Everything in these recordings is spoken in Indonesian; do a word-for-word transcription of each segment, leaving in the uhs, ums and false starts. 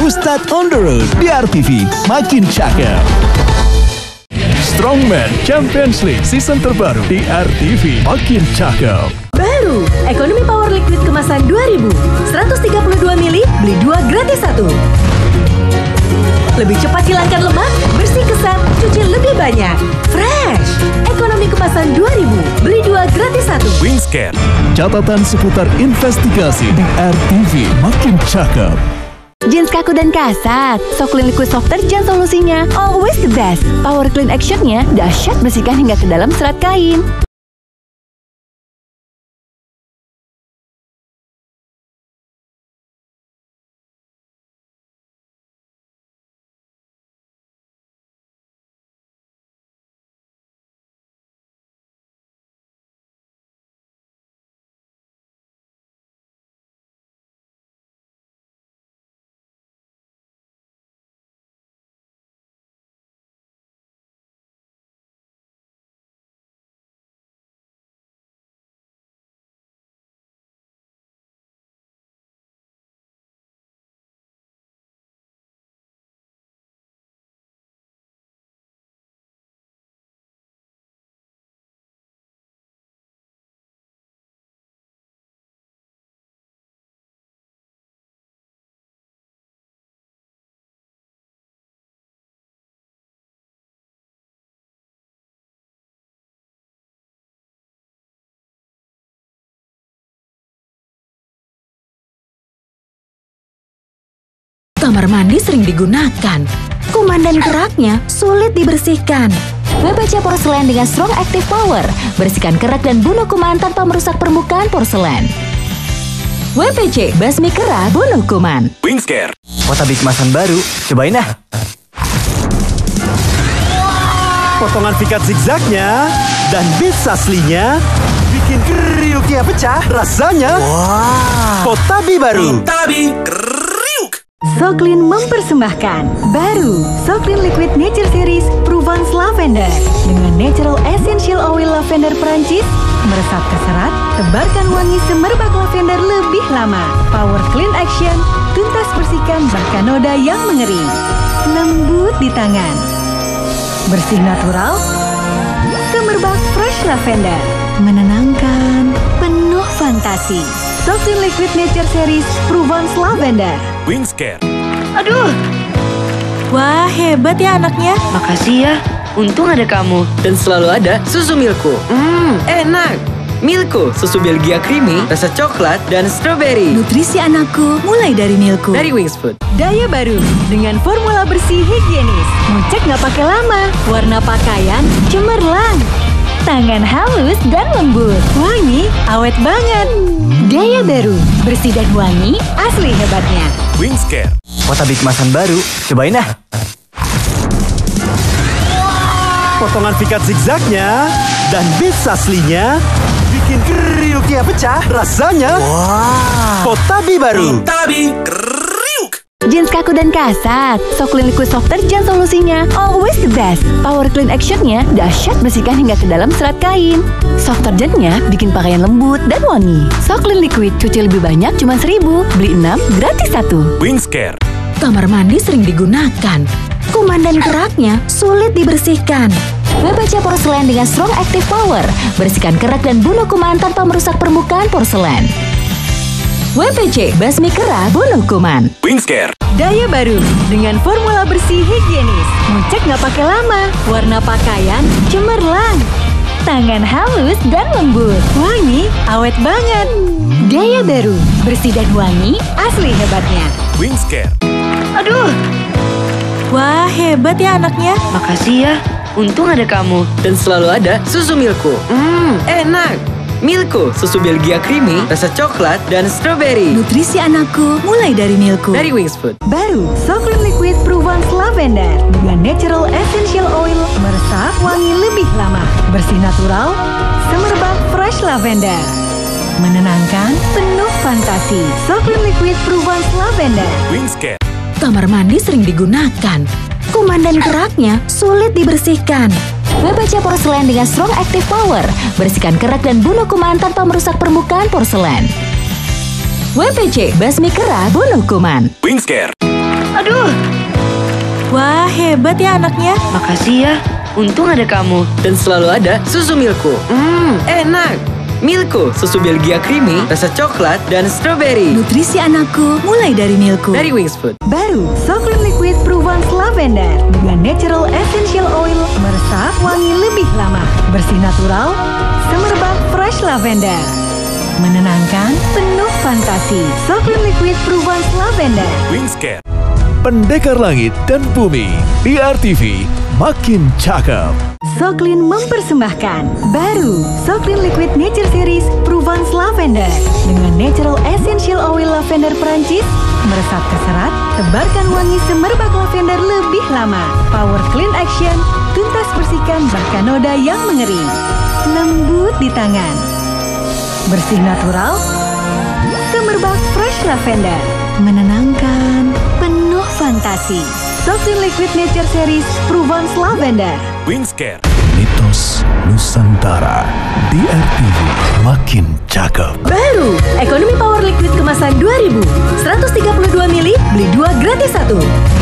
Ustadz on the road di R T V, makin cakep. Strongman Champions League season terbaru di R T V, makin cakep. Baru, ekonomi power liquid kemasan dua ribu, seratus tiga puluh dua mili, beli dua gratis satu. Lebih cepat hilangkan lemak, bersih kesan, cuci lebih banyak. Fresh, ekonomi kemasan dua ribu, beli dua gratis satu. Wingscare, catatan seputar investigasi di R T V, makin cakep. Jeans kaku dan kasar, Soclean Liquid Soft Detergent solusinya always the best. Power clean actionnya dahsyat, bersihkan hingga ke dalam serat kain. Kamar mandi sering digunakan. Kuman dan keraknya sulit dibersihkan. W P C Porselen dengan Strong Active Power, bersihkan kerak dan bunuh kuman tanpa merusak permukaan porselen. W P C basmi kerak bunuh kuman. Wingscare, Watabi kemasan baru, cobain dah. Potongan pikat zigzagnya dan bits aslinya bikin kriuknya pecah rasanya. Wah, Watabi baru. Watabi Soclean mempersembahkan baru Soclean Liquid Nature Series Provence Lavender dengan natural essential oil lavender Perancis, meresap ke serat, tebarkan wangi semerbak lavender lebih lama. Power clean action, tuntas bersihkan bahkan noda yang mengering. Lembut di tangan, bersih natural, semerbak fresh lavender, menenangkan, penuh fantasi. Soclean Liquid Nature Series Provence Lavender. Wingscare. Aduh. Wah, hebat ya anaknya. Makasih ya, untung ada kamu. Dan selalu ada susu Milko. Mmm, enak. Milko, susu Belgia creamy, rasa coklat dan strawberry. Nutrisi anakku mulai dari Milko. Dari Wings Food. Daya baru dengan formula bersih higienis. Ngecek nggak pakai lama. Warna pakaian cemerlang. Tangan halus dan lembut. Wangi awet banget. Daya baru, bersih dan wangi, asli hebatnya. Wingscare, Watabi kemasan baru, cobain dah. Potongan pikat zigzagnya dan bits aslinya bikin kriuknya pecah rasanya. Wah, Watabi baru. Watabi Jeans kaku dan kasar, Soclean Liquid Soft Detergent solusinya always the best. Power clean actionnya dahsyat, bersihkan hingga ke dalam serat kain. Soft detergentnya bikin pakaian lembut dan wangi. Soclean Liquid, cuci lebih banyak cuma seribu, beli enam gratis satu. Wingscare, Kamar mandi sering digunakan. Kuman dan keraknya sulit dibersihkan. W P C Porselen dengan Strong Active Power, bersihkan kerak dan bunuh kuman tanpa merusak permukaan porselen. W P C basmi kerak bunuh kuman. Wingscare, Daya baru dengan formula bersih higienis. Ngecek nggak pakai lama. Warna pakaian cemerlang. Tangan halus dan lembut. Wangi awet banget. Daya baru, bersih dan wangi, asli hebatnya. Wingscare. Aduh. Wah, hebat ya anaknya. Makasih ya, untung ada kamu. Dan selalu ada susu Milko. Mmm, enak. Milko, susu Belgia creamy, rasa coklat dan strawberry. Nutrisi anakku mulai dari Milko. Dari Wings Food. Baru Soclean Liquid Provence Lavender dengan natural essential oil, meresap wangi lebih lama, bersih natural, semerbak fresh lavender, menenangkan, penuh fantasi. Soclean Liquid Provence Lavender. Wingscare, Kamar mandi sering digunakan. Kuman dan keraknya sulit dibersihkan. W P C Porselen dengan Strong Active Power, bersihkan kerak dan bunuh kuman tanpa merusak permukaan porselen. W P C basmi kerak bunuh kuman. Wingscare, Aduh, Wah, hebat ya anaknya. makasih ya. Untung ada kamu. Dan selalu ada susu Milko. Mmm, enak. Milko, susu Belgia creamy, rasa coklat dan strawberry. Nutrisi anakku mulai dari Milku. Dari Wings Food. Baru, Soclean Liquid Provence Lavender dengan natural essential oil meresap wangi lebih lama, bersih natural, semerbak fresh lavender. Menenangkan, penuh fantasi. Soclean Liquid Provence Lavender. Wingscare. Pendekar langit dan bumi. D R T V makin cakep. Soclean mempersembahkan baru Soclean Liquid Nature Series Provence Lavender dengan natural essential oil lavender Perancis, meresap ke serat, tebarkan wangi semerbak lavender lebih lama, power clean action, tuntas bersihkan bahkan noda yang mengering, lembut di tangan, bersih natural, semerbak fresh lavender, menenangkan, penuh fantasi. Soclean Liquid Nature Series Provence Lavender. Wingscare. Mitos Nusantara. D R T V makin cakep. Baru, Ekonomi Power Liquid kemasan dua ribu, seratus tiga puluh dua mili, beli dua gratis satu.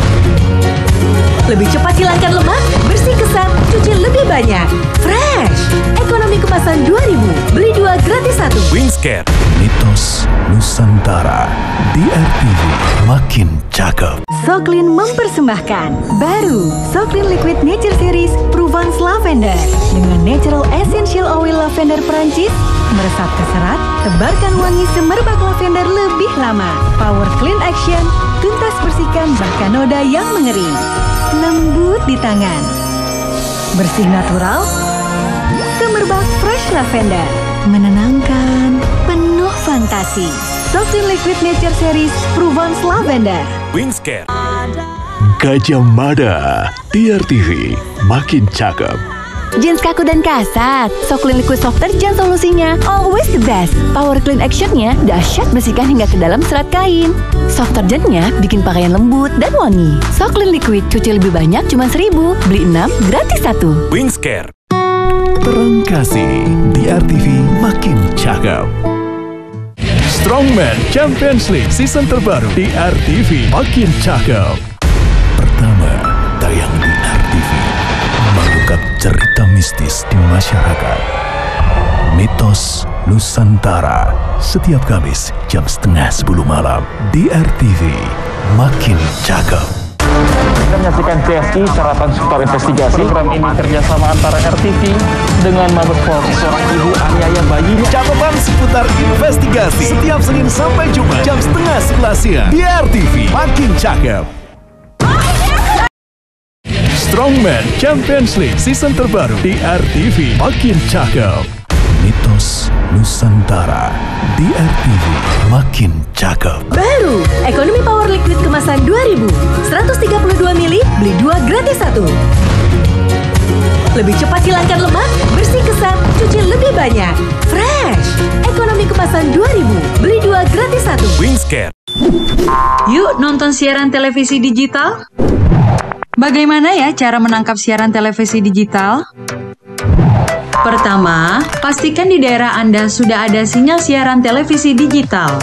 Lebih cepat hilangkan lemak, bersih kesan, cuci lebih banyak. Fresh, Ekonomi kemasan dua ribu, beli dua gratis satu. Wingscare. Mitos Nusantara. D R T V makin cakep. Soclean mempersembahkan baru Soclean Liquid Nature Series Provence Lavender dengan natural essential oil lavender Perancis, meresap ke serat, tebarkan wangi semerbak lavender lebih lama, power clean action, tuntas bersihkan bahkan noda yang mengering, lembut di tangan, bersih natural, semerbak fresh lavender, menenangkan, penuh fantasi. Soclean Liquid Nature Series Provence Lavender. Wingscare. Gajah Mada. D R T V makin cakep. Jeans kaku dan kasar, Soclean Liquid Soft Detergent solusinya always the best. Power clean actionnya dahsyat bersihkan hingga ke dalam serat kain. Soft Detergentnya bikin pakaian lembut dan wangi. Soclean Liquid cuci lebih banyak cuma seribu, beli enam gratis satu. Wingscare. Terang kasih. D R T V makin cakep. Strongman Champions League season terbaru di R T V makin cakep. Pertama, tayang di R T V mengungkap cerita mistis di masyarakat. Mitos Nusantara setiap Kamis jam setengah sepuluh malam di R T V makin cakep. Kita menyaksikan C S I Caratan Seputar Investigasi. Program ini kerjasama antara R T V dengan Mabes Polri. Seorang ibu aniaya bayinya. Catatan seputar investigasi setiap Senin sampai Jumat jam setengah sebelas siang di R T V makin cakep. Strongman Champions League season terbaru di R T V makin cakep. Mitos Nusantara di R T V makin cakep. Baru, Ekonomi Power Liquid kemasan dua ribu, seratus tiga puluh dua mili, beli dua gratis satu. Lebih cepat hilangkan lemak, bersih kesan, cuci lebih banyak. Fresh, Ekonomi kemasan dua ribu, beli dua gratis satu. Wingscare. Yuk nonton siaran televisi digital. Bagaimana ya cara menangkap siaran televisi digital? Pertama, pastikan di daerah Anda sudah ada sinyal siaran televisi digital.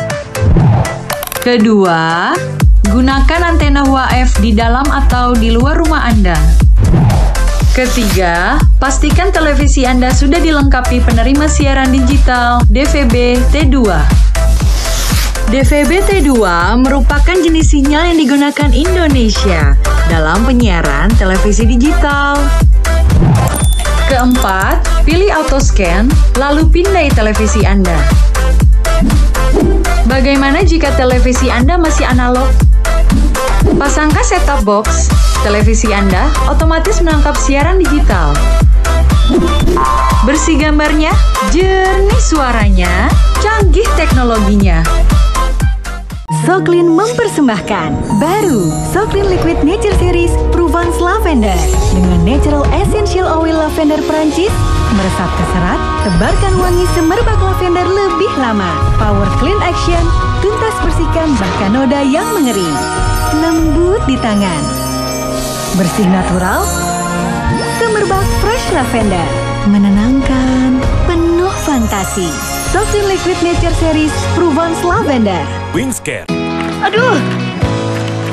Kedua, gunakan antena W A F di dalam atau di luar rumah Anda. Ketiga, pastikan televisi Anda sudah dilengkapi penerima siaran digital D V B T dua. D V B T dua merupakan jenis sinyal yang digunakan Indonesia dalam penyiaran televisi digital. Keempat, pilih auto scan, lalu pindai televisi Anda. Bagaimana jika televisi Anda masih analog? Pasangkan set-top box, televisi Anda otomatis menangkap siaran digital. Bersih gambarnya, jernih suaranya, canggih teknologinya. Soclean mempersembahkan baru Soclean Liquid Nature Series Provence Lavender dengan natural essential oil lavender Perancis, meresap ke serat, tebarkan wangi semerbak lavender lebih lama, power clean action, tuntas bersihkan bahkan noda yang mengering, lembut di tangan, bersih natural, semerbak fresh lavender, menenangkan, penuh fantasi. Soclean Liquid Nature Series Provence Lavender. Wingscare. Aduh,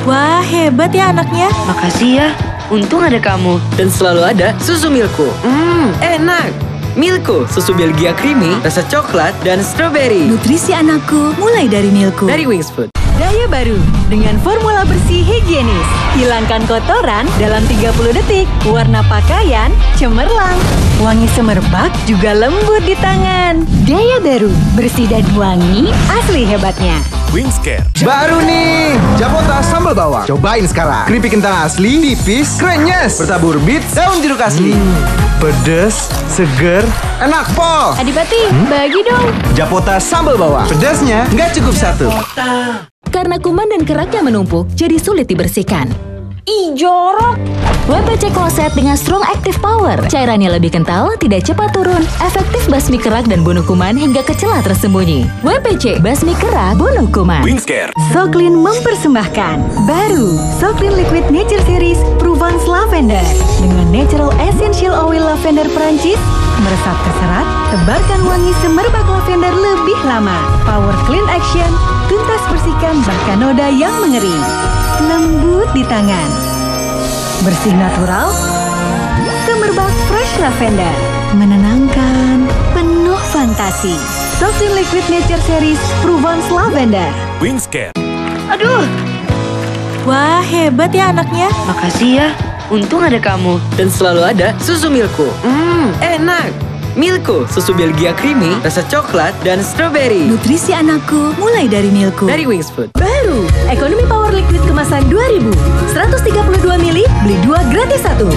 Wah, hebat ya anaknya. Makasih ya, untung ada kamu. Dan selalu ada susu Milko. Mmm, enak. Milko, susu Belgia creamy, rasa coklat dan stroberi. Nutrisi anakku mulai dari Milko. Dari Wings Food. Daya baru dengan formula bersih higienis. Hilangkan kotoran dalam tiga puluh detik. Warna pakaian cemerlang. Wangi semerbak juga lembut di tangan. Daya baru, bersih dan wangi, asli hebatnya. Wingscare. Baru nih, Japota sambal bawang. Cobain sekarang. Keripik kentang asli, tipis, krenyes, bertabur beets, daun jeruk asli. Hmm, pedes, seger, enak pol. Adipati, hmm? bagi dong. Japota sambal bawang. Pedasnya nggak cukup satu. Karena kuman dan keraknya menumpuk, jadi sulit dibersihkan. Ih, jorok. W P C Closet dengan Strong Active Power. Cairannya lebih kental, tidak cepat turun. Efektif basmi kerak dan bunuh kuman hingga ke celah tersembunyi. W P C, basmi kerak, bunuh kuman. Wingscare. Soclean mempersembahkan baru Soclean Liquid Nature Series Provence Lavender dengan Natural Essential Oil Lavender Perancis. Meresap ke serat, tebarkan wangi semerbak lavender lebih lama. Power Clean Action, tuntas bersihkan bahkan noda yang mengering. Lembut di tangan, bersih natural, semerbak fresh lavender, menenangkan, penuh fantasi. Soclean Liquid Nature Series Provence Lavender. Wingscare. Aduh, Wah, hebat ya anaknya. makasih ya, untung ada kamu. Dan selalu ada susu Milko. Mmm, enak. Milko, susu Belgia creamy, rasa coklat dan stroberi. Nutrisi anakku mulai dari Milko. Dari Wings Food. Baru, Economy Power Liquid kemasan dua ribu. seratus tiga puluh dua mili, beli dua gratis satu.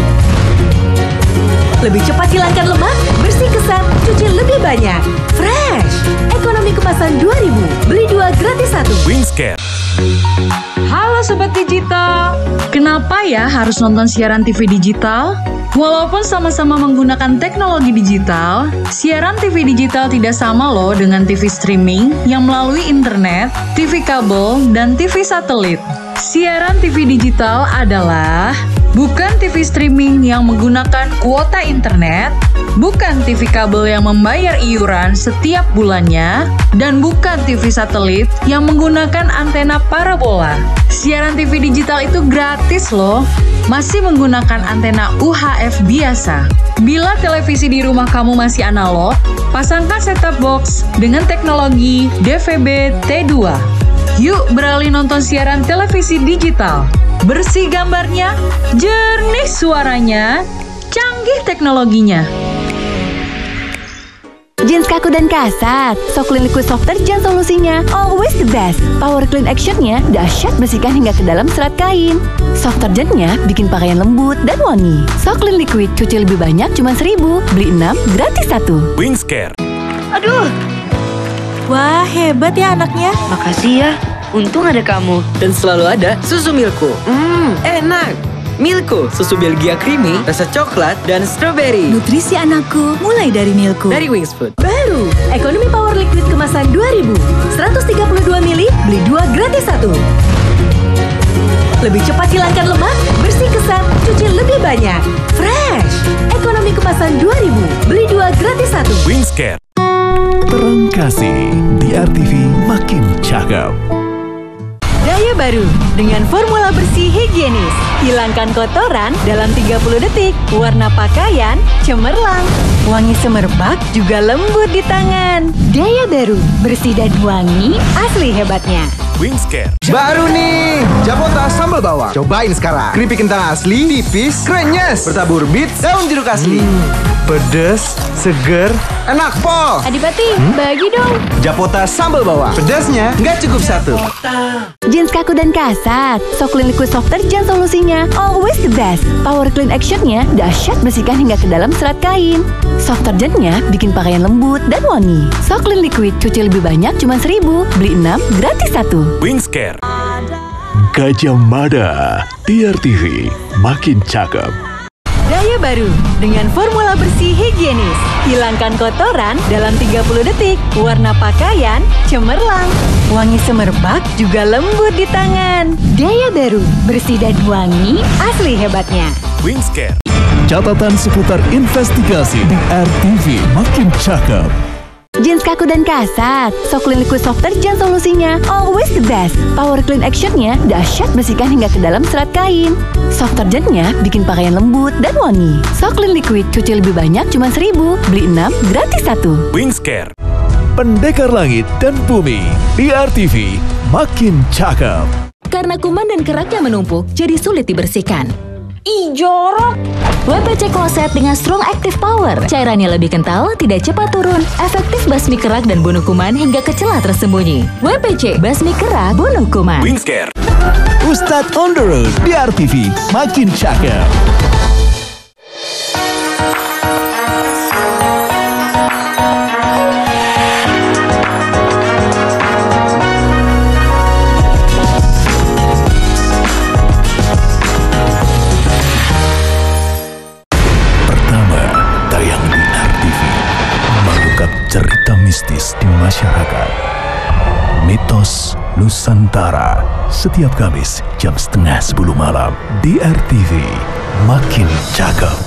Lebih cepat hilangkan lemak, bersih kesan, cuci lebih banyak. Fresh, Economy kemasan dua ribu, beli dua gratis satu. Wingscare. Halo Sobat Digital. Kenapa ya harus nonton siaran T V digital? Walaupun sama-sama menggunakan teknologi digital, siaran T V digital tidak sama loh dengan T V streaming yang melalui internet, T V kabel, dan T V satelit. Siaran T V digital adalah bukan T V streaming yang menggunakan kuota internet, bukan T V kabel yang membayar iuran setiap bulannya, dan bukan T V satelit yang menggunakan antena parabola. Siaran T V digital itu gratis loh, masih menggunakan antena U H F biasa. Bila televisi di rumah kamu masih analog, pasangkan set-top box dengan teknologi D V B T dua. Yuk beralih nonton siaran televisi digital. Bersih gambarnya, jernih suaranya, canggih teknologinya. Jeans kaku dan kasar, Soclean Liquid Soft Detergent solusinya always the best. Power Clean Actionnya dahsyat bersihkan hingga ke dalam serat kain. Soft Detergentnya bikin pakaian lembut dan wangi. Soclean Liquid cuci lebih banyak cuma seribu, beli enam gratis satu. Wingscare. Aduh, Wah, hebat ya anaknya. makasih ya, untung ada kamu. Dan selalu ada susu Milko. Mmm, enak. Milko, susu Belgia creamy, rasa coklat dan stroberi. Nutrisi anakku mulai dari Milko. Dari Wings Food. Baru, Economy Power Liquid kemasan dua ribu. seratus tiga puluh dua mili, beli dua gratis satu. Lebih cepat hilangkan lemak, bersih kesan, cuci lebih banyak. Fresh, Economy kemasan dua ribu, beli dua gratis satu. Wingscare. Terang kasih di R T V makin cakep. Daya baru dengan formula bersih higienis. Hilangkan kotoran dalam tiga puluh detik. Warna pakaian cemerlang. Wangi semerbak juga lembut di tangan. Daya baru, bersih dan wangi, asli hebatnya. Wingscare. Baru nih, Japota sambal bawang. Cobain sekarang. Keripik kentang asli, tipis, krenyes, bertabur beets, daun jeruk asli. Hmm, pedes, seger, enak pol. Adipati, bagi dong. Japota sambal bawang. Pedasnya nggak cukup satu. Jeans kaku dan kasar, Soclean Liquid Soft Detergent solusinya always the best. Power Clean Actionnya dahsyat bersihkan hingga ke dalam serat kain. Soft Detergentnya bikin pakaian lembut dan wangi. Soclean Liquid cuci lebih banyak cuma seribu, beli enam gratis satu. Wingscare. Gajah Mada di R T V makin cakep. Daya baru dengan formula bersih higienis. Hilangkan kotoran dalam tiga puluh detik. Warna pakaian cemerlang. Wangi semerbak juga lembut di tangan. Daya baru, bersih dan wangi, asli hebatnya. Wingscare. Catatan seputar investigasi di R T V makin cakep. Jeans kaku dan kasar, Soclean Liquid Soft Detergent solusinya always the best. Power clean actionnya dahsyat bersihkan hingga ke dalam serat kain. Soft detergentnya bikin pakaian lembut dan wangi. Soclean Liquid cuci lebih banyak cuma seribu, beli enam gratis satu. Wings Care. Pendekar langit dan bumi di R T V makin cakep. Karena kuman dan keraknya menumpuk, jadi sulit dibersihkan. Ih, jorok! W P C Closet dengan Strong Active Power. Cairannya lebih kental, tidak cepat turun. Efektif basmi kerak dan bunuh kuman hingga ke celah tersembunyi. W P C, basmi kerak, bunuh kuman. Wings Care. Ustadz on the road di R T V makin cakep. Cerita mistis di masyarakat. Mitos Nusantara. Setiap Kamis jam setengah sepuluh malam di R T V makin cakep.